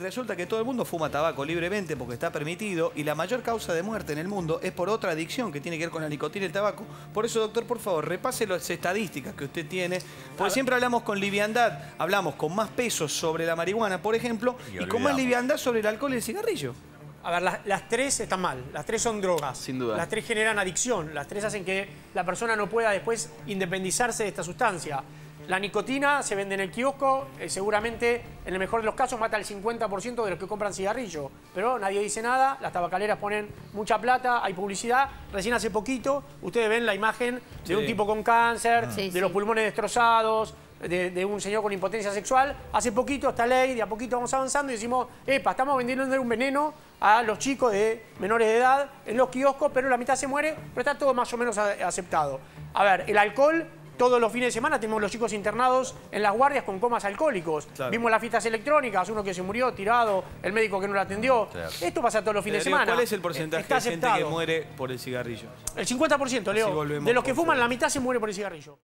resulta que todo el mundo fuma tabaco libremente porque está permitido y la mayor causa de muerte en el mundo es por otra adicción que tiene que ver con la nicotina y el tabaco. Por eso, doctor, por favor, repase las estadísticas que usted tiene, porque siempre hablamos con liviandad, hablamos con más peso sobre la marihuana, por ejemplo, y con más liviandad sobre el alcohol y el cigarrillo. A ver, las tres están mal, las tres son drogas. Sin duda. Las tres generan adicción, las tres hacen que la persona no pueda después independizarse de esta sustancia. La nicotina se vende en el kiosco, seguramente en el mejor de los casos mata al 50% de los que compran cigarrillo, pero nadie dice nada, las tabacaleras ponen mucha plata, hay publicidad. Recién hace poquito ustedes ven la imagen de un tipo con cáncer, de los pulmones destrozados, de un señor con impotencia sexual. Hace poquito esta ley, de a poquito vamos avanzando y decimos, epa, estamos vendiendo un veneno a los chicos de menores de edad en los kioscos, pero la mitad se muere, pero está todo más o menos aceptado. A ver, el alcohol, todos los fines de semana tenemos los chicos internados en las guardias con comas alcohólicos. Claro. Vimos las fiestas electrónicas, uno que se murió tirado, el médico que no lo atendió. Claro. Esto pasa todos los fines de semana. ¿Cuál es el porcentaje de gente que muere por el cigarrillo? El 50%, Leo. De los que fuman, la mitad se muere por el cigarrillo.